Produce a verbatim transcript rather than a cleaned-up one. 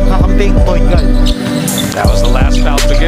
kakambing point guard. That was the last foul to